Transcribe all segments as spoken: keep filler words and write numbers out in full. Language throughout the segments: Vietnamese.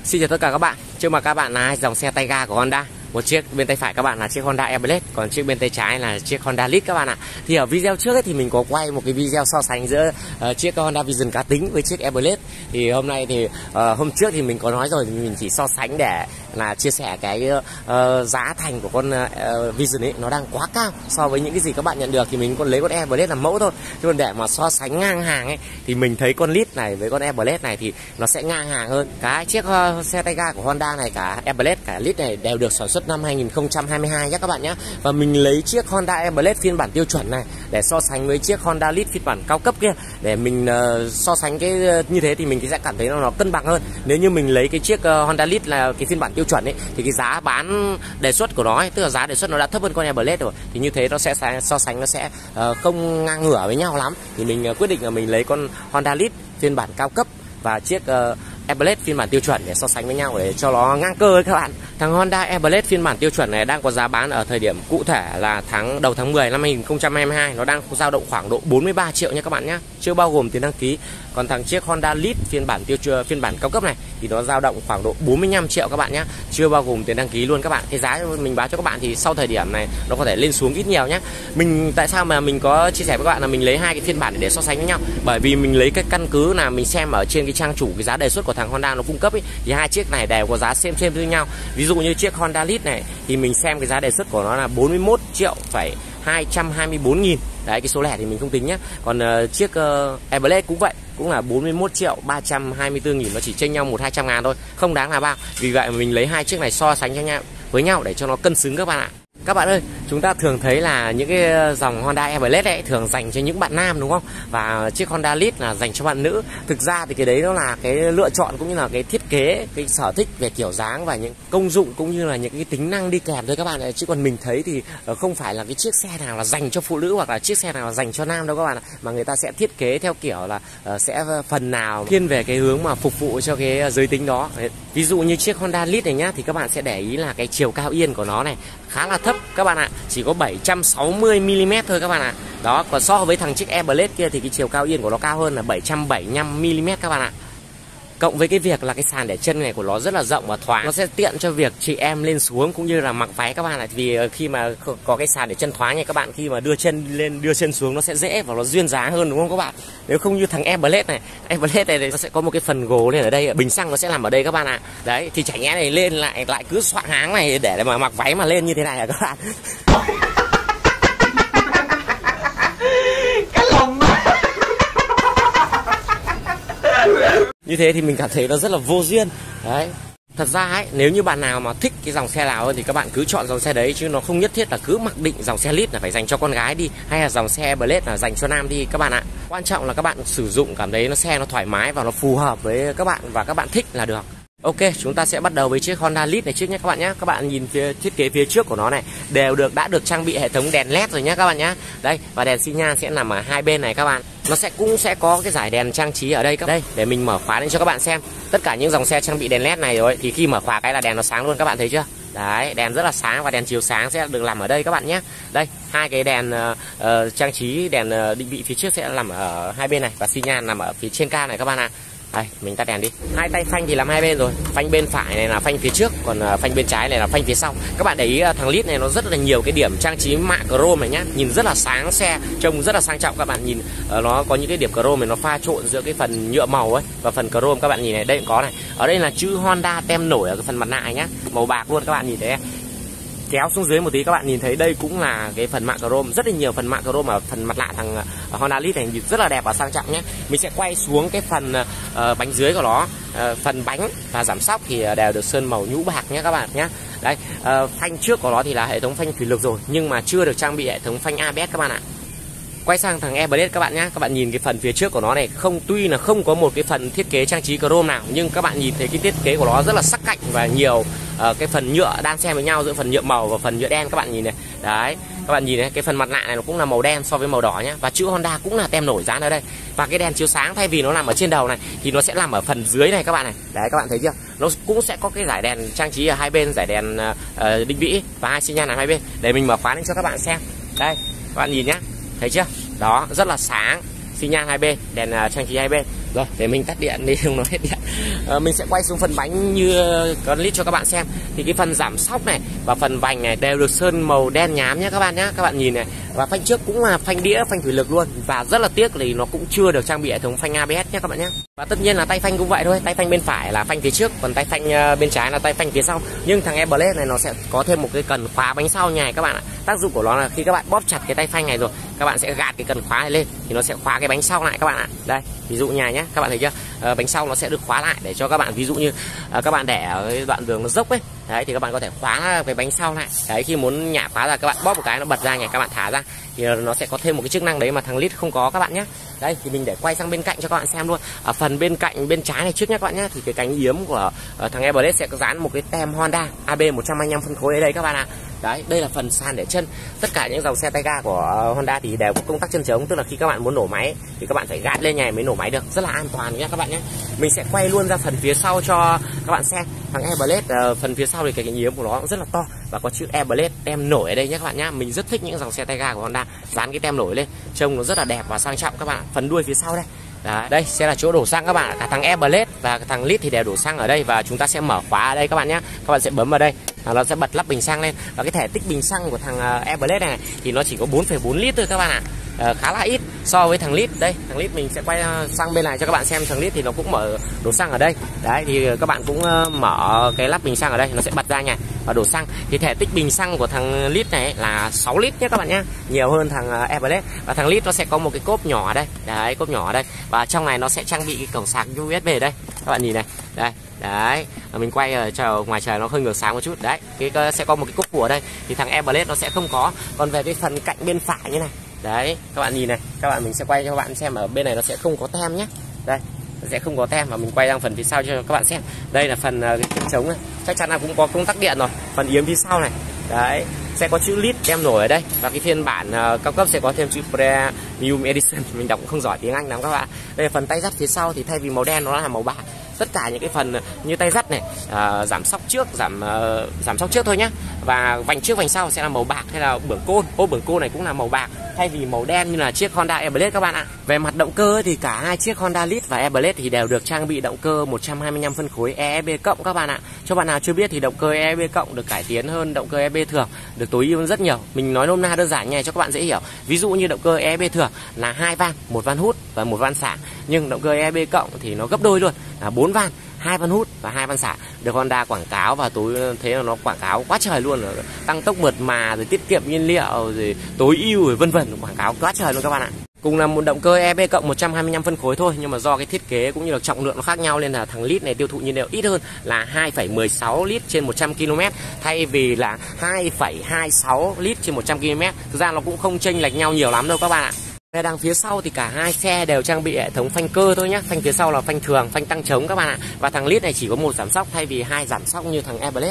Xin chào tất cả các bạn. Trước mặt các bạn là hai dòng xe tay ga của Honda. Một chiếc bên tay phải các bạn là chiếc Honda Airblade, còn chiếc bên tay trái là chiếc Honda Lead các bạn ạ. Thì ở video trước ấy, thì mình có quay một cái video so sánh giữa uh, chiếc Honda Vision cá tính với chiếc Airblade. Thì hôm nay thì uh, hôm trước thì mình có nói rồi, mình chỉ so sánh để là chia sẻ cái uh, giá thành của con uh, Vision ấy nó đang quá cao so với những cái gì các bạn nhận được, thì mình còn lấy con Airblade làm mẫu thôi. Chứ còn để mà so sánh ngang hàng ấy thì mình thấy con Lead này với con Airblade này thì nó sẽ ngang hàng hơn. Cái chiếc uh, xe tay ga của Honda này, cả Airblade cả Lead này đều được sản xuất năm hai nghìn không trăm hai mươi hai nhé các bạn nhé. Và mình lấy chiếc Honda Airblade phiên bản tiêu chuẩn này để so sánh với chiếc Honda Lead phiên bản cao cấp kia, để mình uh, so sánh cái uh, như thế thì mình sẽ cảm thấy nó, nó cân bằng hơn. Nếu như mình lấy cái chiếc uh, Honda Lead là cái phiên bản tiêu chuẩn ấy thì cái giá bán đề xuất của nó ấy, tức là giá đề xuất nó đã thấp hơn con Airblade rồi, thì như thế nó sẽ so sánh nó sẽ uh, không ngang ngửa với nhau lắm. Thì mình uh, quyết định là mình lấy con Honda Lead phiên bản cao cấp và chiếc uh, Airblade phiên bản tiêu chuẩn để so sánh với nhau để cho nó ngang cơ ấy các bạn. Thằng Honda Airblade phiên bản tiêu chuẩn này đang có giá bán ở thời điểm cụ thể là tháng đầu tháng mười năm hai nghìn không trăm hai mươi hai, nó đang dao động khoảng độ bốn mươi ba triệu nha các bạn nhé, chưa bao gồm tiền đăng ký. Còn thằng chiếc Honda Lead phiên bản tiêu chuẩn phiên bản cao cấp này thì nó dao động khoảng độ bốn mươi lăm triệu các bạn nhé, chưa bao gồm tiền đăng ký luôn các bạn. Cái giá mình báo cho các bạn thì sau thời điểm này nó có thể lên xuống ít nhiều nhé. Mình tại sao mà mình có chia sẻ với các bạn là mình lấy hai cái phiên bản để so sánh với nhau, bởi vì mình lấy cái căn cứ là mình xem ở trên cái trang chủ cái giá đề xuất của thằng Honda nó cung cấp ấy, thì hai chiếc này đều có giá xem xem với nhau. Ví dụ như chiếc Honda Lead này thì mình xem cái giá đề xuất của nó là bốn mươi mốt triệu phẩy hai trăm hai mươi bốn nghìn. Đấy, cái số lẻ thì mình không tính nhé. Còn uh, chiếc uh, Airblade cũng vậy, cũng là bốn mươi mốt triệu ba trăm hai mươi tư nghìn, nó chỉ chênh nhau một hai trăm ngàn thôi, không đáng là bao. Vì vậy mà mình lấy hai chiếc này so sánh cho nhau với nhau để cho nó cân xứng các bạn ạ. Các bạn ơi, chúng ta thường thấy là những cái dòng Honda Airblade ấy thường dành cho những bạn nam đúng không? Và chiếc Honda Lead là dành cho bạn nữ. Thực ra thì cái đấy nó là cái lựa chọn cũng như là cái thiết kế, cái sở thích về kiểu dáng và những công dụng cũng như là những cái tính năng đi kèm thôi các bạn ạ. Chứ còn mình thấy thì không phải là cái chiếc xe nào là dành cho phụ nữ hoặc là chiếc xe nào là dành cho nam đâu các bạn ạ. Mà người ta sẽ thiết kế theo kiểu là sẽ phần nào thiên về cái hướng mà phục vụ cho cái giới tính đó. Ví dụ như chiếc Honda Lead này nhá, thì các bạn sẽ để ý là cái chiều cao yên của nó này khá là thấp các bạn ạ, chỉ có bảy trăm sáu mươi mi li mét thôi các bạn ạ. Đó, còn so với thằng chiếc Airblade kia thì cái chiều cao yên của nó cao hơn là bảy trăm bảy mươi lăm mi li mét các bạn ạ. Cộng với cái việc là cái sàn để chân này của nó rất là rộng và thoáng, nó sẽ tiện cho việc chị em lên xuống cũng như là mặc váy các bạn ạ. Vì khi mà có cái sàn để chân thoáng này các bạn, khi mà đưa chân lên đưa chân xuống nó sẽ dễ và nó duyên dáng hơn đúng không các bạn? Nếu không như thằng Airblade này, Airblade này nó sẽ có một cái phần gồ lên ở đây, bình xăng nó sẽ nằm ở đây các bạn ạ. Đấy, thì chả nhẽ này lên lại lại cứ soạng háng này để mà mặc váy mà lên như thế này à các bạn? Cái lòng như thế thì mình cảm thấy nó rất là vô duyên. Đấy, thật ra ấy, nếu như bạn nào mà thích cái dòng xe nào hơn thì các bạn cứ chọn dòng xe đấy, chứ nó không nhất thiết là cứ mặc định dòng xe Lead là phải dành cho con gái đi, hay là dòng xe Airblade là dành cho nam đi các bạn ạ. Quan trọng là các bạn sử dụng cảm thấy nó xe nó thoải mái và nó phù hợp với các bạn và các bạn thích là được. Ok, chúng ta sẽ bắt đầu với chiếc Honda Lead này trước nhé các bạn nhé. Các bạn nhìn phía thiết kế phía trước của nó này đều được đã được trang bị hệ thống đèn led rồi nhé các bạn nhé. Đây, và đèn xi nhan sẽ nằm ở hai bên này các bạn. Nó sẽ cũng sẽ có cái dải đèn trang trí ở đây các đây để mình mở khóa lên cho các bạn xem. Tất cả những dòng xe trang bị đèn led này rồi thì khi mở khóa cái là đèn nó sáng luôn, các bạn thấy chưa? Đấy, đèn rất là sáng và đèn chiếu sáng sẽ được làm ở đây các bạn nhé. Đây, hai cái đèn uh, uh, trang trí đèn uh, định vị phía trước sẽ nằm ở hai bên này và xi nhan nằm ở phía trên ca này các bạn ạ. Đây, mình tắt đèn đi. Hai tay phanh thì làm hai bên rồi. Phanh bên phải này là phanh phía trước, còn uh, phanh bên trái này là phanh phía sau. Các bạn để ý uh, thằng Lead này nó rất là nhiều cái điểm trang trí mạ chrome này nhá, nhìn rất là sáng xe, trông rất là sang trọng. Các bạn nhìn uh, nó có những cái điểm chrome này nó pha trộn giữa cái phần nhựa màu ấy và phần chrome. Các bạn nhìn này, đây cũng có này. Ở đây là chữ Honda tem nổi ở cái phần mặt nạ nhá, màu bạc luôn các bạn nhìn thấy. Kéo xuống dưới một tí các bạn nhìn thấy đây cũng là cái phần mạ chrome, rất là nhiều phần mạ chrome ở phần mặt nạ thằng uh, Honda Lead này, nhìn rất là đẹp và sang trọng nhé. Mình sẽ quay xuống cái phần uh, bánh dưới của nó, uh, phần bánh và giảm sóc thì đều được sơn màu nhũ bạc nhé các bạn nhé. Đây, uh, phanh trước của nó thì là hệ thống phanh thủy lực rồi nhưng mà chưa được trang bị hệ thống phanh a bê ét các bạn ạ. Quay sang thằng Airblade các bạn nhé. Các bạn nhìn cái phần phía trước của nó này, không tuy là không có một cái phần thiết kế trang trí chrome nào, nhưng các bạn nhìn thấy cái thiết kế của nó rất là sắc cạnh và nhiều uh, cái phần nhựa đan xen với nhau giữa phần nhựa màu và phần nhựa đen. Các bạn nhìn này. Đấy, các bạn nhìn này, cái phần mặt nạ này nó cũng là màu đen so với màu đỏ nhé. Và chữ Honda cũng là tem nổi dán ở đây. Và cái đèn chiếu sáng thay vì nó nằm ở trên đầu này thì nó sẽ nằm ở phần dưới này các bạn này. Đấy, các bạn thấy chưa? Nó cũng sẽ có cái dải đèn trang trí ở hai bên, dải đèn uh, định vị và hai xi nhan ở hai bên. Để mình mở khóa lên cho các bạn xem. Đây, các bạn nhìn nhé. Thấy chưa? Đó, rất là sáng, xi nhan hai bên, đèn uh, trang trí hai bên. Rồi, để mình tắt điện đi, không nó hết điện. uh, mình sẽ quay xuống phần bánh như con lít cho các bạn xem. Thì cái phần giảm sóc này và phần vành này đều được sơn màu đen nhám nhé các bạn nhé. Các bạn nhìn này, và phanh trước cũng là phanh đĩa, phanh thủy lực luôn, và rất là tiếc thì nó cũng chưa được trang bị hệ thống phanh a bê ét nhé các bạn nhé. Và tất nhiên là tay phanh cũng vậy thôi, tay phanh bên phải là phanh phía trước, còn tay phanh uh, bên trái là tay phanh phía sau. Nhưng thằng Airblade này nó sẽ có thêm một cái cần khóa bánh sau nhài các bạn ạ. Tác dụng của nó là khi các bạn bóp chặt cái tay phanh này rồi, các bạn sẽ gạt cái cần khóa này lên thì nó sẽ khóa cái bánh sau lại các bạn ạ. Đây, ví dụ nhài nhé, các bạn thấy chưa? À, bánh sau nó sẽ được khóa lại để cho các bạn, ví dụ như à, các bạn để ở cái đoạn đường nó dốc ấy, đấy thì các bạn có thể khóa cái bánh sau lại. Đấy, khi muốn nhả khóa ra các bạn bóp một cái nó bật ra nhỉ, các bạn thả ra thì nó sẽ có thêm một cái chức năng đấy mà thằng Lít không có các bạn nhé. Đây thì mình để quay sang bên cạnh cho các bạn xem luôn. Ở phần bên cạnh bên trái này trước nhé các bạn nhé, thì cái cánh yếm của uh, thằng Airblade sẽ có dán một cái tem Honda A B một trăm hai mươi lăm phân khối ở đây các bạn ạ. Đấy, đây là phần sàn để chân. Tất cả những dòng xe tay ga của Honda thì đều có công tắc chân trống, tức là khi các bạn muốn nổ máy thì các bạn phải gạt lên nhảy mới nổ máy được, rất là an toàn nhé các bạn nhé. Mình sẽ quay luôn ra phần phía sau cho các bạn xem. Thằng Airblade uh, phần phía sau thì cái cánh yếm của nó cũng rất là to và có chữ Airblade tem nổi ở đây nhé các bạn nhé. Mình rất thích những dòng xe tay ga của Honda dán cái tem nổi lên, trông nó rất là đẹp và sang trọng các bạn. Phần đuôi phía sau đây. Đấy, đây sẽ là chỗ đổ xăng các bạn. Cả thằng Airblade và thằng Lít thì đều đổ xăng ở đây, và chúng ta sẽ mở khóa ở đây các bạn nhé. Các bạn sẽ bấm vào đây, nó sẽ bật lắp bình xăng lên. Và cái thể tích bình xăng của thằng Airblade này thì nó chỉ có bốn phẩy bốn lít thôi các bạn ạ. À, khá là ít so với thằng Lít. Đây, thằng Lít mình sẽ quay sang bên này cho các bạn xem. Thằng Lít thì nó cũng mở đổ xăng ở đây. Đấy thì các bạn cũng mở cái lắp bình xăng ở đây, nó sẽ bật ra nha và đổ xăng. Thì thể tích bình xăng của thằng Lít này là sáu lít nhé các bạn nhé, nhiều hơn thằng Airblade. Và thằng Lít nó sẽ có một cái cốp nhỏ ở đây. Đấy, cốp nhỏ ở đây. Và trong này nó sẽ trang bị cái cổng sạc u ét bê đây. Các bạn nhìn này. Đây. Đấy, mình quay ở trời, ngoài trời nó hơi ngược sáng một chút. Đấy, cái sẽ có một cái cốp phủ ở đây thì thằng Airblade nó sẽ không có. Còn về cái phần cạnh bên phải như này, đấy các bạn nhìn này, các bạn mình sẽ quay cho các bạn xem, ở bên này nó sẽ không có tem nhé. Đây, nó sẽ không có tem, và mình quay sang phần phía sau cho các bạn xem. Đây là phần uh, cái chân trống này, chắc chắn là cũng có công tắc điện rồi. Phần yếm phía sau này, đấy sẽ có chữ Lít tem nổi ở đây, và cái phiên bản uh, cao cấp sẽ có thêm chữ Premium Edition. Mình đọc cũng không giỏi tiếng Anh lắm các bạn. Đây là phần tay dắt phía sau thì thay vì màu đen nó là màu bạc. Tất cả những cái phần như tay dắt này, uh, giảm sóc trước, giảm uh, giảm sóc trước thôi nhá, và vành trước vành sau sẽ là màu bạc, hay là bưởng côn, ô bưởng côn này cũng là màu bạc thay vì màu đen như là chiếc Honda Airblade các bạn ạ. Về mặt động cơ thì cả hai chiếc Honda Lít và Airblade thì đều được trang bị động cơ một trăm hai mươi lăm phân khối e ép bê cộng các bạn ạ. Cho bạn nào chưa biết thì động cơ e ép bê cộng được cải tiến hơn động cơ e ép bê thường, được tối ưu hơn rất nhiều. Mình nói nôm na đơn giản nha cho các bạn dễ hiểu. Ví dụ như động cơ e ép bê thường là hai van, một van hút và một van xả, nhưng động cơ e ép bê cộng thì nó gấp đôi luôn, là bốn van, hai van hút và hai van xả. Được Honda quảng cáo và tối thế là nó quảng cáo quá trời luôn, tăng tốc mượt mà, rồi tiết kiệm nhiên liệu, rồi tối ưu, rồi vân vân, quảng cáo quá trời luôn các bạn ạ. Cùng là một động cơ e ép bê cộng một trăm hai mươi lăm phân khối thôi, nhưng mà do cái thiết kế cũng như là trọng lượng nó khác nhau nên là thằng Lít này tiêu thụ nhiên liệu ít hơn, là hai phẩy mười sáu lít trên một trăm ki lô mét thay vì là hai phẩy hai mươi sáu lít trên một trăm ki lô mét. Thực ra nó cũng không chênh lệch nhau nhiều lắm đâu các bạn ạ. Về đằng phía sau thì cả hai xe đều trang bị hệ thống phanh cơ thôi nhé. Phanh phía sau là phanh thường, phanh tăng trống các bạn ạ. Và thằng Lít này chỉ có một giảm sóc thay vì hai giảm sóc như thằng Airblade.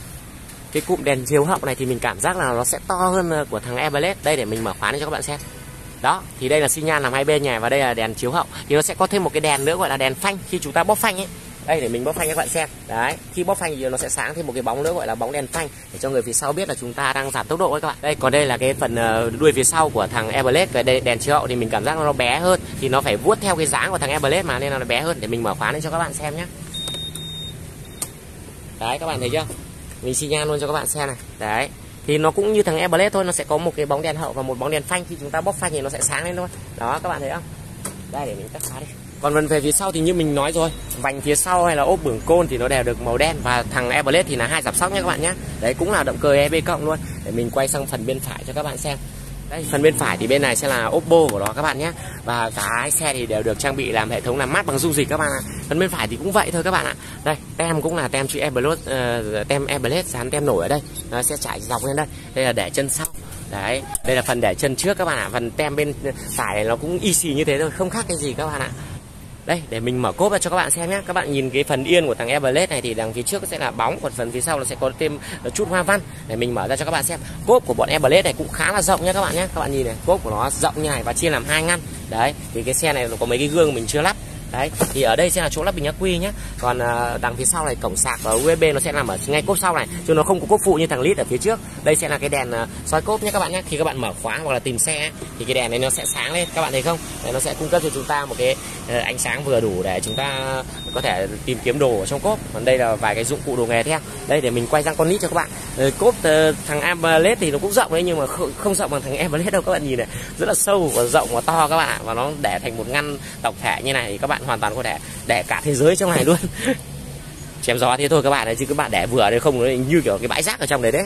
Cái cụm đèn chiếu hậu này thì mình cảm giác là nó sẽ to hơn của thằng Airblade. Đây để mình mở khóa cho các bạn xem. Đó, thì đây là xi nhan làm hai bên nhỉ, và đây là đèn chiếu hậu. Thì nó sẽ có thêm một cái đèn nữa gọi là đèn phanh khi chúng ta bóp phanh ấy. Đây để mình bóp phanh cho các bạn xem. Đấy, khi bóp phanh thì nó sẽ sáng thêm một cái bóng nữa gọi là bóng đèn phanh để cho người phía sau biết là chúng ta đang giảm tốc độ ấy các bạn. Đây, còn đây là cái phần đuôi phía sau của thằng Airblade. Về đây đèn chiếu hậu thì mình cảm giác nó bé hơn, thì nó phải vuốt theo cái dáng của thằng Airblade mà, nên là nó bé hơn. Để mình mở khóa lên cho các bạn xem nhé. Đấy, các bạn thấy chưa? Mình xi nhan luôn cho các bạn xem này. Đấy, thì nó cũng như thằng Airblade thôi, nó sẽ có một cái bóng đèn hậu và một bóng đèn phanh. Khi chúng ta bóp phanh thì nó sẽ sáng lên thôi. Đó, các bạn thấy không? Đây để mình tắt khóa đi. Còn phần về phía sau thì như mình nói rồi, vành phía sau hay là ốp bưởng côn thì nó đều được màu đen, và thằng Airblade thì là hai giảm sóc nhé các bạn nhé. Đấy cũng là động cơ e ép bê cộng luôn. Để mình quay sang phần bên phải cho các bạn xem. Đây, phần bên phải thì bên này sẽ là Oppo của nó các bạn nhé. Và cả hai xe thì đều được trang bị làm hệ thống làm mát bằng dung dịch các bạn ạ. Phần bên phải thì cũng vậy thôi các bạn ạ. Đây, tem cũng là tem chữ Airblade, uh, tem Airblade dán tem nổi ở đây. Nó sẽ trải dọc lên đây. Đây là để chân sau. Đấy, đây là phần để chân trước các bạn ạ. Phần tem bên phải này nó cũng y xì như thế thôi, không khác cái gì các bạn ạ. Đây, để mình mở cốp ra cho các bạn xem nhé. Các bạn nhìn cái phần yên của thằng Airblade này thì đằng phía trước sẽ là bóng, còn phần phía sau nó sẽ có thêm chút hoa văn. Để mình mở ra cho các bạn xem. Cốp của bọn Airblade này cũng khá là rộng nhé các bạn nhé. Các bạn nhìn này, cốp của nó rộng như này và chia làm hai ngăn. Đấy, thì cái xe này nó có mấy cái gương mình chưa lắp. Đấy, thì ở đây sẽ là chỗ lắp bình ắc quy nhé. Còn uh, đằng phía sau này cổng sạc và u ét bê nó sẽ nằm ở ngay cốp sau này, chứ nó không có cốp phụ như thằng Lít ở phía trước. Đây sẽ là cái đèn uh, soi cốp nhé các bạn nhé. Khi các bạn mở khóa hoặc là tìm xe thì cái đèn này nó sẽ sáng lên, các bạn thấy không? Đấy, nó sẽ cung cấp cho chúng ta một cái uh, ánh sáng vừa đủ để chúng ta có thể tìm kiếm đồ ở trong cốp. Còn đây là vài cái dụng cụ đồ nghề theo. Đây để mình quay sang con Lít cho các bạn. Uh, cốp uh, thằng Airblade thì nó cũng rộng đấy, nhưng mà không, không rộng bằng thằng Airblade đâu các bạn nhìn này, rất là sâu và rộng và to các bạn ạ. Và nó để thành một ngăn tổng thể như này thì các bạn hoàn toàn có thể để cả thế giới trong này luôn. Chém gió thế thôi các bạn ấy, chứ các bạn để vừa đấy không nó như kiểu cái bãi rác ở trong đấy đấy.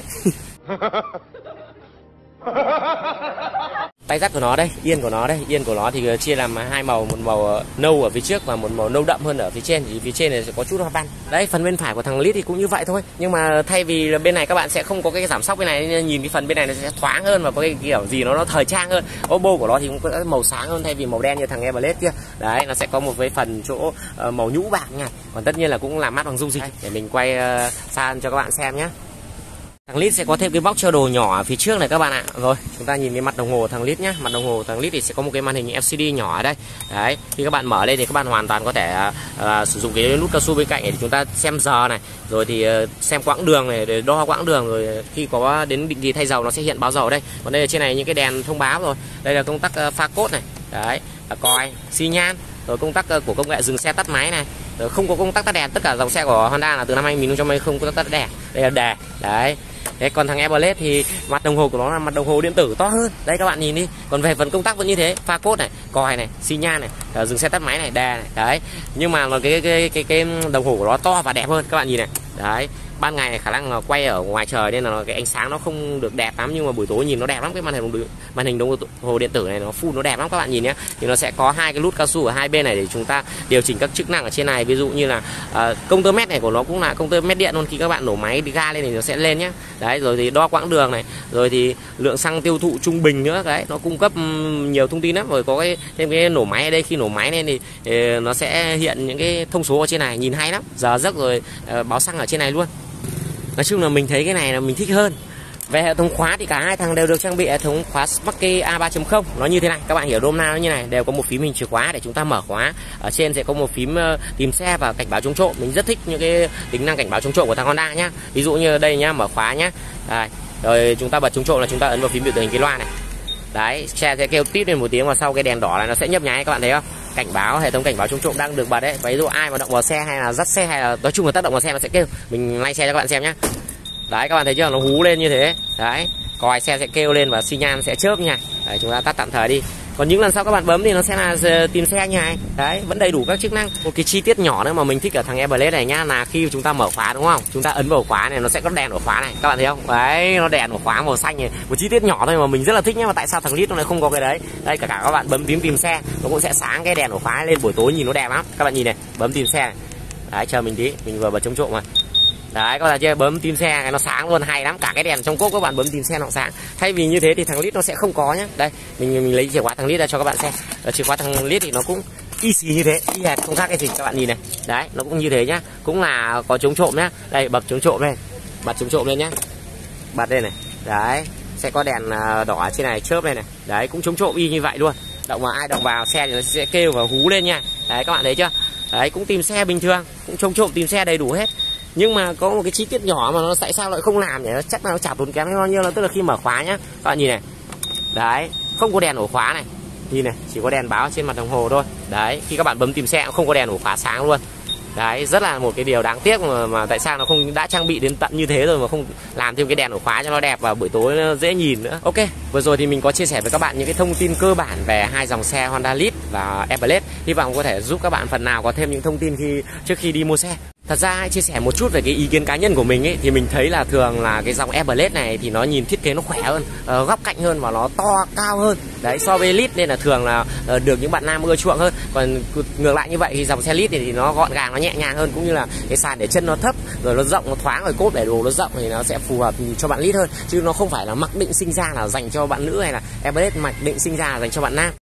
Tay dắt của nó đây, yên của nó đây, yên của nó thì chia làm hai màu, một màu nâu ở phía trước và một màu nâu đậm hơn ở phía trên. Thì phía trên này sẽ có chút hoa văn. Đấy, phần bên phải của thằng Lít thì cũng như vậy thôi. Nhưng mà thay vì là bên này các bạn sẽ không có cái giảm sóc bên này, nhìn cái phần bên này nó sẽ thoáng hơn và có cái kiểu gì nó nó thời trang hơn. Oppo của nó thì cũng có màu sáng hơn thay vì màu đen như thằng Airblade kia. Đấy, nó sẽ có một cái phần chỗ uh, màu nhũ bạc nha. Còn tất nhiên là cũng làm mát bằng dung dịch. Để mình quay uh, xa cho các bạn xem nhé. Thằng Lít sẽ có thêm cái box cho đồ nhỏ ở phía trước này các bạn ạ. Rồi, chúng ta nhìn cái mặt đồng hồ thằng Lít nhé. Mặt đồng hồ thằng Lít thì sẽ có một cái màn hình lờ xê đê nhỏ ở đây. Đấy, khi các bạn mở lên thì các bạn hoàn toàn có thể uh, sử dụng cái nút cao su bên cạnh để chúng ta xem giờ này, rồi thì uh, xem quãng đường này để đo quãng đường, rồi khi có đến định kỳ thay dầu nó sẽ hiện báo dầu ở đây. Còn đây là trên này những cái đèn thông báo rồi. Đây là công tắc uh, pha cốt này. Đấy, là còi, xi nhan, rồi công tắc uh, của công nghệ dừng xe tắt máy này. Rồi không có công tắc tắt đèn, tất cả dòng xe của Honda là từ năm hai nghìn không trăm hai mươi không có tắt đèn. Đây là đề. Đấy. Thế còn thằng Airblade thì mặt đồng hồ của nó là mặt đồng hồ điện tử to hơn. Đây các bạn nhìn đi. Còn về phần công tắc vẫn như thế, pha cốt này, còi này, xi nhan này, uh, dừng xe tắt máy này, đề này. Đấy. Nhưng mà cái cái cái cái, cái đồng hồ của nó to và đẹp hơn các bạn nhìn này. Đấy. Ban ngày này khả năng là quay ở ngoài trời nên là cái ánh sáng nó không được đẹp lắm, nhưng mà buổi tối nhìn nó đẹp lắm. Cái màn hình màn hình đồng hồ điện tử này nó full nó đẹp lắm các bạn nhìn nhé. Thì nó sẽ có hai cái nút cao su ở hai bên này để chúng ta điều chỉnh các chức năng ở trên này. Ví dụ như là uh, công tơ mét này của nó cũng là công tơ mét điện luôn. Khi các bạn nổ máy đi ga lên thì nó sẽ lên nhé. Đấy, rồi thì đo quãng đường này, rồi thì lượng xăng tiêu thụ trung bình nữa. Đấy, nó cung cấp nhiều thông tin lắm. Rồi có cái thêm cái nổ máy ở đây, khi nổ máy lên thì, thì nó sẽ hiện những cái thông số ở trên này, nhìn hay lắm. Giờ giấc rồi uh, báo xăng ở trên này luôn. Nói chung là mình thấy cái này là mình thích hơn. Về hệ thống khóa thì cả hai thằng đều được trang bị hệ thống khóa Sparky A ba chấm không. Nó như thế này, các bạn hiểu đôm nào như này, đều có một phím hình chìa khóa để chúng ta mở khóa. Ở trên sẽ có một phím uh, tìm xe và cảnh báo chống trộm. Mình rất thích những cái tính năng cảnh báo chống trộm của thằng Honda nhá. Ví dụ như đây nhá, mở khóa nhá. Đây, rồi chúng ta bật chống trộm là chúng ta ấn vào phím biểu tượng hình cái loa này. Đấy, xe sẽ kêu tít lên một tiếng và sau cái đèn đỏ này nó sẽ nhấp nháy, các bạn thấy không? Cảnh báo, hệ thống cảnh báo chống trộm đang được bật đấy. Ví dụ ai mà động vào xe hay là dắt xe hay là nói chung là tác động vào xe nó sẽ kêu. Mình lay xe cho các bạn xem nhá. Đấy, các bạn thấy chưa, nó hú lên như thế. Đấy, còi xe sẽ kêu lên và xi nhan sẽ chớp nha. Đấy, chúng ta tắt tạm thời đi. Còn những lần sau các bạn bấm thì nó sẽ là tìm xe như này. Đấy, vẫn đầy đủ các chức năng. Một cái chi tiết nhỏ nữa mà mình thích ở thằng Airblade này nhá, là khi chúng ta mở khóa đúng không, chúng ta ấn vào khóa này nó sẽ có đèn ở khóa này, các bạn thấy không? Đấy, nó đèn ở khóa màu xanh này. Một chi tiết nhỏ thôi mà mình rất là thích nhá. Mà tại sao thằng Lít nó lại không có cái đấy? Đây, cả cả các bạn bấm phím tìm xe nó cũng sẽ sáng cái đèn ở khóa lên, buổi tối nhìn nó đẹp lắm. Các bạn nhìn này, bấm tìm xe này. Đấy, chờ mình tí, mình vừa bật chống trộm mà. Đấy, các bạn chưa, bấm tìm xe cái nó sáng luôn, hay lắm. Cả cái đèn trong cốp các bạn bấm tìm xe nó sáng. Thay vì như thế thì thằng Lít nó sẽ không có nhá. Đây, mình mình lấy chìa khóa thằng Lít ra cho các bạn xem. Ở chìa khóa thằng Lít thì nó cũng y xì như thế, y hệt, không khác cái gì, các bạn nhìn này. Đấy, nó cũng như thế nhá, cũng là có chống trộm nhá. Đây, bật chống trộm lên, bật chống trộm lên nhá, bật lên này. Đấy, sẽ có đèn đỏ trên này chớp lên này. Đấy, cũng chống trộm y như vậy luôn. Động vào ai động vào xe thì nó sẽ kêu và hú lên nha. Đấy, các bạn thấy chưa? Đấy, cũng tìm xe bình thường, cũng chống trộm tìm xe đầy đủ hết. Nhưng mà có một cái chi tiết nhỏ mà nó tại sao lại không làm nhỉ? Chắc là nó chả tốn kém bao nhiêu, là tức là khi mở khóa nhá, các bạn nhìn này. Đấy, không có đèn ổ khóa này. Nhìn này, chỉ có đèn báo trên mặt đồng hồ thôi. Đấy, khi các bạn bấm tìm xe cũng không có đèn ổ khóa sáng luôn. Đấy, rất là một cái điều đáng tiếc mà, mà tại sao nó không đã trang bị đến tận như thế rồi mà không làm thêm cái đèn ổ khóa cho nó đẹp và buổi tối nó dễ nhìn nữa. Ok, vừa rồi thì mình có chia sẻ với các bạn những cái thông tin cơ bản về hai dòng xe Honda Lead và Airblade. Hy vọng có thể giúp các bạn phần nào có thêm những thông tin khi trước khi đi mua xe. Thật ra chia sẻ một chút về cái ý kiến cá nhân của mình ấy, thì mình thấy là thường là cái dòng Airblade này thì nó nhìn thiết kế nó khỏe hơn, uh, góc cạnh hơn và nó to cao hơn. Đấy, so với Lead nên là thường là uh, được những bạn nam ưa chuộng hơn. Còn ngược lại như vậy thì dòng xe Lead thì, thì nó gọn gàng, nó nhẹ nhàng hơn, cũng như là cái sàn để chân nó thấp, rồi nó rộng, nó thoáng, rồi cốp để đồ nó rộng thì nó sẽ phù hợp cho bạn Lead hơn. Chứ nó không phải là mặc định sinh ra là dành cho bạn nữ hay là Airblade mặc định sinh ra là dành cho bạn nam.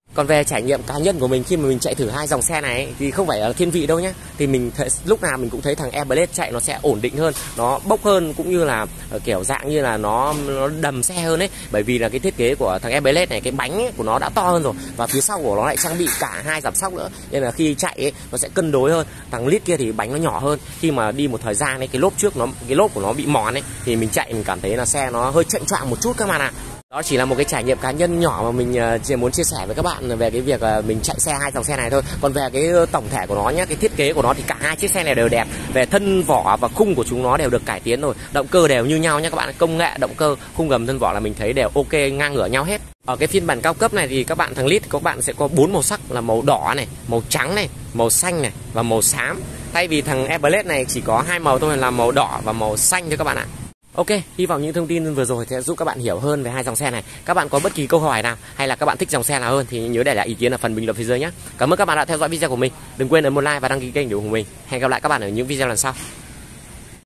Còn về trải nghiệm cá nhân của mình khi mà mình chạy thử hai dòng xe này ấy, thì không phải là thiên vị đâu nhé. Thì mình thấy, lúc nào mình cũng thấy thằng Airblade chạy nó sẽ ổn định hơn, nó bốc hơn, cũng như là kiểu dạng như là nó nó đầm xe hơn ấy. Bởi vì là cái thiết kế của thằng Airblade này, cái bánh ấy của nó đã to hơn rồi, và phía sau của nó lại trang bị cả hai giảm xóc nữa, nên là khi chạy ấy, nó sẽ cân đối hơn. Thằng Lead kia thì bánh nó nhỏ hơn, khi mà đi một thời gian ấy, cái lốp trước nó cái lốp của nó bị mòn ấy, thì mình chạy mình cảm thấy là xe nó hơi chệnh choạng một chút các bạn ạ. Đó chỉ là một cái trải nghiệm cá nhân nhỏ mà mình chỉ muốn chia sẻ với các bạn về cái việc mình chạy xe hai dòng xe này thôi. Còn về cái tổng thể của nó nhé, cái thiết kế của nó thì cả hai chiếc xe này đều đẹp. Về thân vỏ và khung của chúng nó đều được cải tiến rồi, động cơ đều như nhau nhé các bạn. Công nghệ động cơ, khung gầm, thân vỏ là mình thấy đều ok, ngang ngửa nhau hết. Ở cái phiên bản cao cấp này thì các bạn thằng Lead các bạn sẽ có bốn màu sắc là màu đỏ này, màu trắng này, màu xanh này và màu xám. Thay vì thằng Airblade này chỉ có hai màu thôi là màu đỏ và màu xanh thôi các bạn ạ. Ok, hy vọng những thông tin vừa rồi sẽ giúp các bạn hiểu hơn về hai dòng xe này. Các bạn có bất kỳ câu hỏi nào hay là các bạn thích dòng xe nào hơn thì nhớ để lại ý kiến ở phần bình luận phía dưới nhé. Cảm ơn các bạn đã theo dõi video của mình. Đừng quên ấn một like và đăng ký kênh để ủng hộ mình. Hẹn gặp lại các bạn ở những video lần sau.